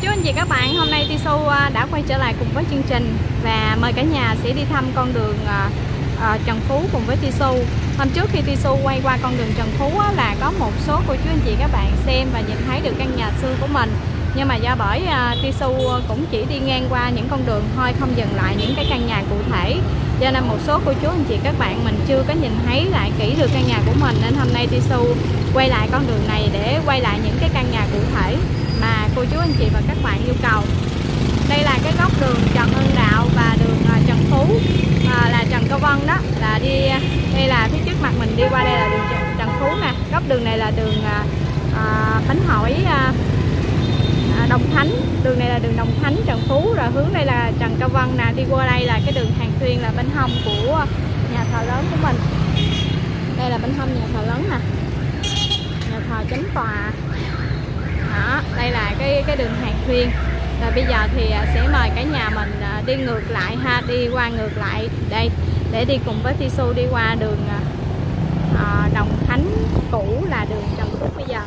chú anh chị các bạn, hôm nay Tisu đã quay trở lại cùng với chương trình và mời cả nhà sẽ đi thăm con đường Trần Phú cùng với Tisu. Hôm trước khi Tisu quay qua con đường Trần Phú là có một số cô chú anh chị các bạn xem và nhìn thấy được căn nhà xưa của mình. Nhưng mà do bởi Tisu cũng chỉ đi ngang qua những con đường thôi, không dừng lại những cái căn nhà cụ thể, cho nên một số cô chú anh chị các bạn mình chưa có nhìn thấy lại kỹ được căn nhà của mình, nên hôm nay Tisu quay lại con đường này để quay lại những cái căn nhà cụ thể mà cô chú anh chị và các bạn yêu cầu. Đây là cái góc đường Trần Hưng Đạo và đường Trần Phú, là Trần Cao Vân đó, là đi đây là phía trước mặt mình đi qua đây là đường Trần Phú nè. Góc đường này là đường Bánh Hỏi Đồng Thánh, đường này là đường Đồng Thánh Trần Phú, rồi hướng đây là Trần Cao Vân nè, đi qua đây là cái đường Hàng Xuyên là bên hông của nhà thờ lớn của mình. Đây là bên hông nhà thờ lớn nè, nhà thờ chánh tòa. Đó, đây là cái đường Hàng Xuyên. Rồi bây giờ thì sẽ mời cả nhà mình đi ngược lại ha, đi qua ngược lại đây để đi cùng với Tisu đi qua đường Đồng Khánh cũ là đường Trần Phú bây giờ.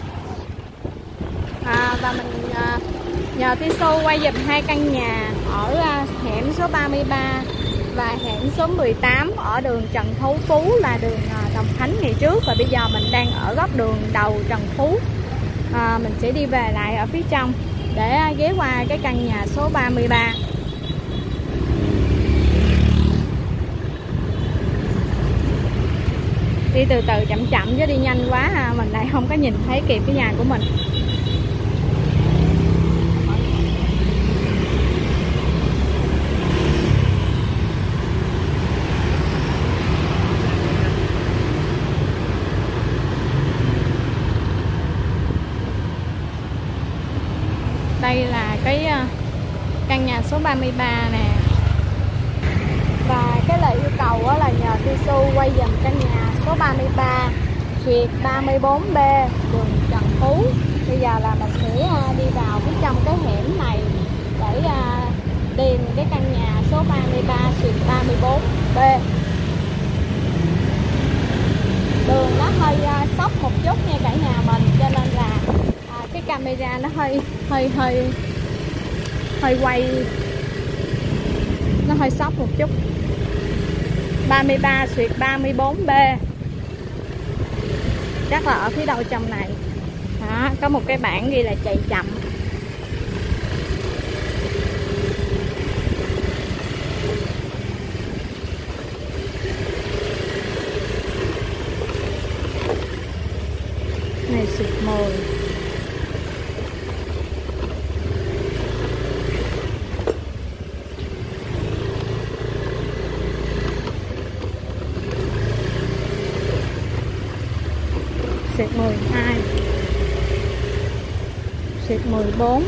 Và mình nhờ Tisu quay dùm hai căn nhà ở hẻm số 33 và hẻm số 18 ở đường Trần Phú là đường Đồng Khánh ngày trước, và bây giờ mình đang ở góc đường đầu Trần Phú. Mình sẽ đi về lại ở phía trong để ghé qua cái căn nhà số 33. Đi từ từ chậm chậm chứ đi nhanh quá mình lại không có nhìn thấy kịp cái nhà của mình. Đây là cái căn nhà số 33 nè. Và cái lời yêu cầu là nhờ Tisu quay dùm căn nhà số 33 Xuyệt 34B đường Trần Phú. Bây giờ là mình sẽ đi vào phía trong cái hẻm này để tìm cái căn nhà số 33 Xuyệt 34B. Đường nó hơi sóc một chút nha cả nhà mình, cho nên là cái camera nó hơi quay, nó hơi sóc một chút. 33 Xuyệt 34B chắc là ở phía đầu trong này. Đó, có một cái bảng ghi là chạy chậm. Này Xuyệt 10. Xuyệt 12, Xuyệt 14,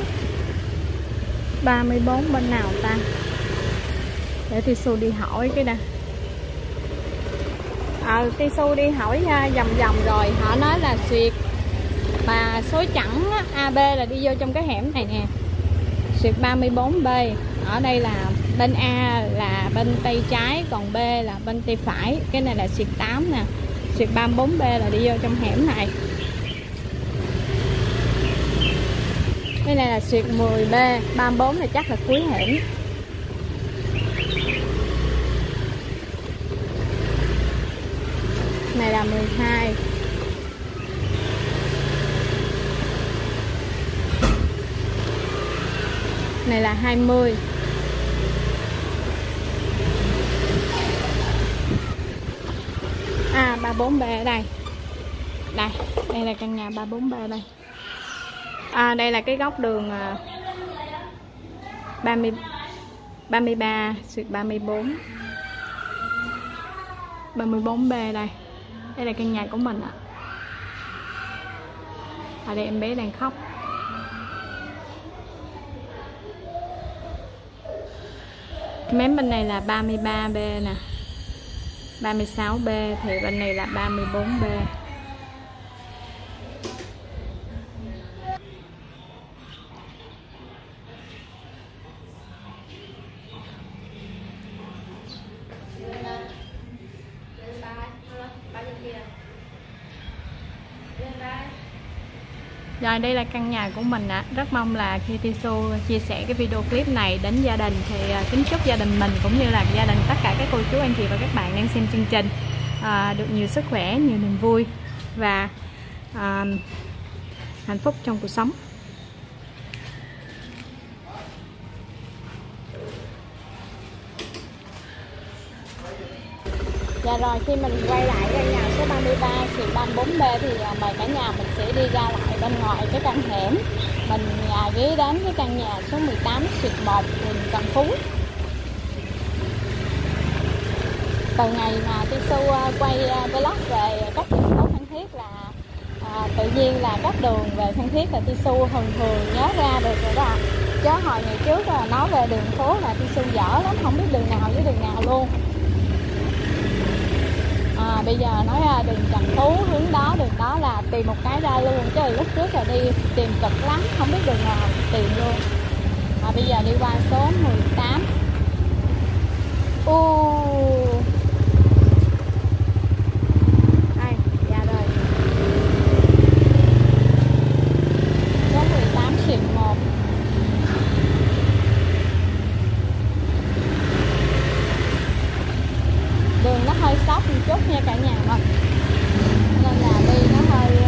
34 bên nào ta? Để Tisu đi hỏi cái đã. Tisu đi hỏi vòng vòng rồi, họ nói là Xuyệt mà số chẵn AB là đi vô trong cái hẻm này nè. Xuyệt 34B, ở đây là bên A là bên tay trái, còn B là bên tay phải. Cái này là Xuyệt 8 nè. Xuyệt 34B là đi vô trong hẻm này. Cái này là Xuyệt 10B, 34 là chắc là cuối hẻm. Này là 12. Này là 20. À, 34B ở đây. Đây là căn nhà 34B đây. Đây là cái góc đường 33 Xuyệt 34. 34B đây. Đây là căn nhà của mình ạ. Ở đây em bé đang khóc. Mém bên này là 33B nè, 36B, thì bên này là 34B. Rồi đây là căn nhà của mình ạ. Rất mong là khi Tisu chia sẻ cái video clip này đến gia đình thì kính chúc gia đình mình cũng như là gia đình tất cả các cô chú anh chị và các bạn đang xem chương trình được nhiều sức khỏe, nhiều niềm vui và hạnh phúc trong cuộc sống. Dạ rồi, khi mình quay lại căn nhà số 33 xuyệt 34B thì mời cả nhà mình sẽ đi ra lại bên ngoài cái căn hẻm. Mình ghé đến cái căn nhà số 18 xuyệt 1 phường Trần Phú. Từ ngày mà Tisu quay vlog về các thành phố Phan Thiết là tự nhiên là các đường về Phan Thiết là Tisu thường nhớ ra được rồi đó. Chứ hồi ngày trước nói về đường phố là Tisu dở lắm, không biết đường nào với đường nào luôn. Bây giờ nói đường Trần Phú hướng đó, đường đó là tìm một cái ra luôn, chứ lúc trước là đi tìm cực lắm, không biết đường nào tìm luôn. Bây giờ đi qua số 18. Dạ rồi. Số 18 xuyệt 1. Đường nó hơi sóc một chút nha cả nhà ơi, nên là đi nó hơi,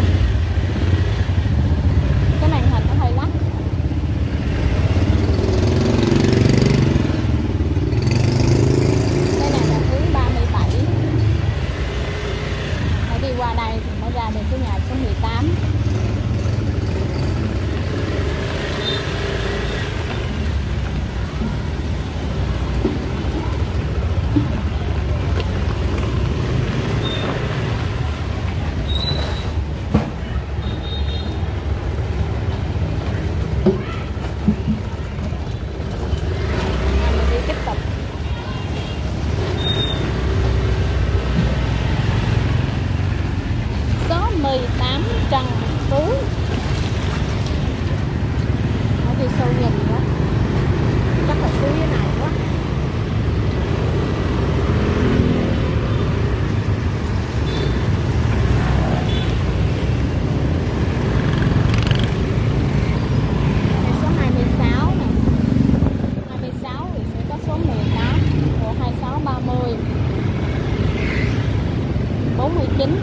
cái màn hình nó hơi lắc. Cái này là hướng 37. Phải đi qua đây thì mới ra được cái nhà số 18. Trần Phú. Ở đi sâu nhìn đó, chắc là xuống dưới này quá. Đây số 26 nè, 26 thì sẽ có số 18, rồi 26, 30, 49.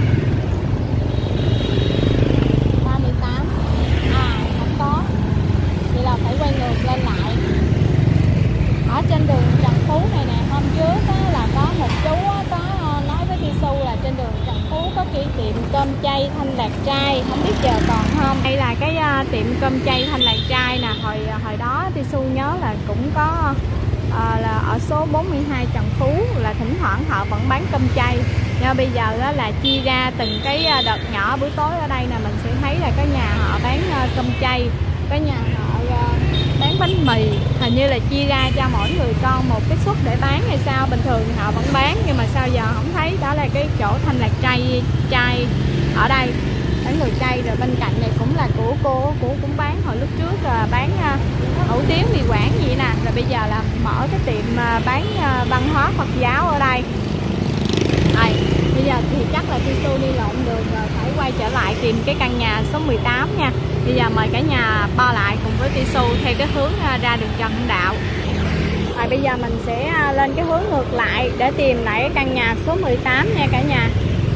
Trên đường Trần Phú này nè, hôm trước là có một chú có nói với Tisu là trên đường Trần Phú có cái tiệm cơm chay Thanh Lạc Trai, không biết giờ còn không. Đây là cái tiệm cơm chay Thanh Lạc Trai nè, hồi đó Tisu nhớ là cũng có là ở số 42 Trần Phú, là thỉnh thoảng họ vẫn bán cơm chay. Nhưng bây giờ là chia ra từng cái đợt nhỏ. Buổi tối ở đây nè mình sẽ thấy là cái nhà họ bán cơm chay, cái nhà họ bán bánh mì, hình như là chia ra cho mỗi người con một cái suất để bán hay sao. Bình thường họ vẫn bán nhưng mà sao giờ không thấy. Đó là cái chỗ Thanh Lạc Trai ở đây, bán người chay. Rồi bên cạnh này cũng là của cô cũng bán, hồi lúc trước là bán hủ tiếu mì Quảng gì nè, rồi bây giờ là mở cái tiệm bán văn hóa Phật giáo ở đây. Bây giờ thì chắc là Tisu đi lộn đường rồi, phải quay trở lại tìm cái căn nhà số 18 nha. Bây giờ mời cả nhà bo lại cùng với Tisu theo cái hướng ra đường Trần Hưng Đạo. Bây giờ mình sẽ lên cái hướng ngược lại để tìm lại cái căn nhà số 18 nha cả nhà.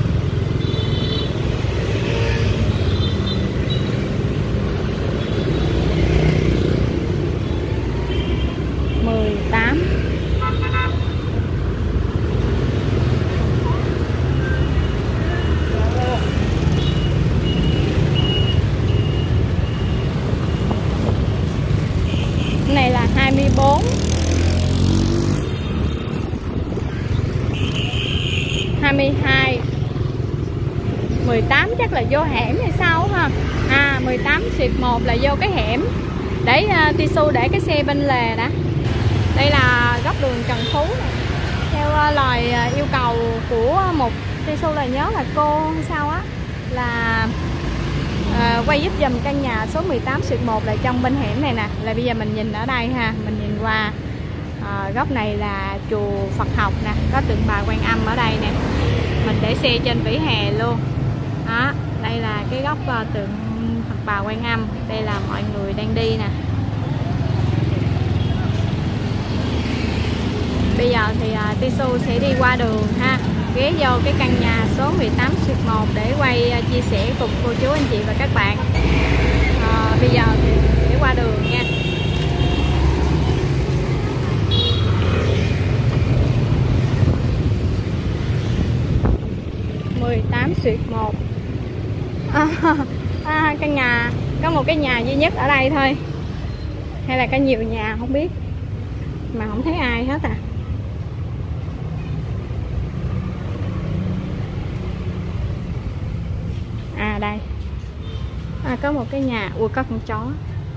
Này là 24, 22, 18 chắc là vô hẻm hay sao ha. 18 xuyệt 1 là vô cái hẻm. Để Tisu để cái xe bên lề đã. Đây là góc đường Trần Phú này. Theo lời yêu cầu của một Tisu là nhớ là cô hay sao á, là quay giúp dùm căn nhà số 18 xuyệt 1 là trong bên hẻm này nè. Là bây giờ mình nhìn ở đây ha, mình nhìn qua góc này là chùa Phật học nè, có tượng bà Quan Âm ở đây nè. Mình để xe trên vỉa hè luôn đó. Đây là cái góc tượng Phật Bà Quan Âm. Đây là mọi người đang đi nè. Bây giờ thì Tisu sẽ đi qua đường ha, ghé vô cái căn nhà số 18/1 để quay chia sẻ cùng cô chú anh chị và các bạn. Bây giờ thì sẽ qua đường nha. (18/1) căn nhà, có một cái nhà duy nhất ở đây thôi hay là có nhiều nhà không biết, mà không thấy ai hết à. Đây có một cái nhà. Ui, có con chó.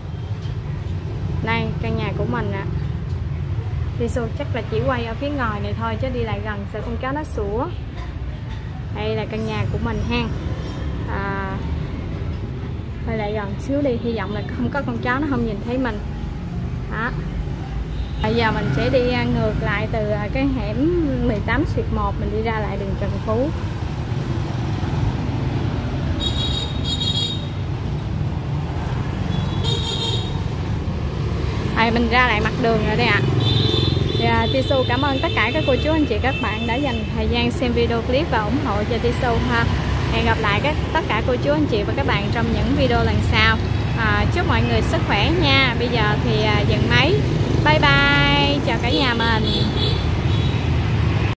Đây căn nhà của mình ạ. Tisu chắc là chỉ quay ở phía ngoài này thôi, chứ đi lại gần sợ con chó nó sủa. Đây là căn nhà của mình ha. Quay lại gần xíu đi, hy vọng là không có con chó nó không nhìn thấy mình. Đó. Bây giờ mình sẽ đi ngược lại từ cái hẻm 18/1, mình đi ra lại đường Trần Phú. Mình ra lại mặt đường rồi đây ạ. Tisu cảm ơn tất cả các cô chú anh chị các bạn đã dành thời gian xem video clip và ủng hộ cho Tisu ha. Hẹn gặp lại tất cả cô chú anh chị và các bạn trong những video lần sau. Chúc mọi người sức khỏe nha. Bây giờ thì dừng máy. Bye bye, chào cả nhà mình.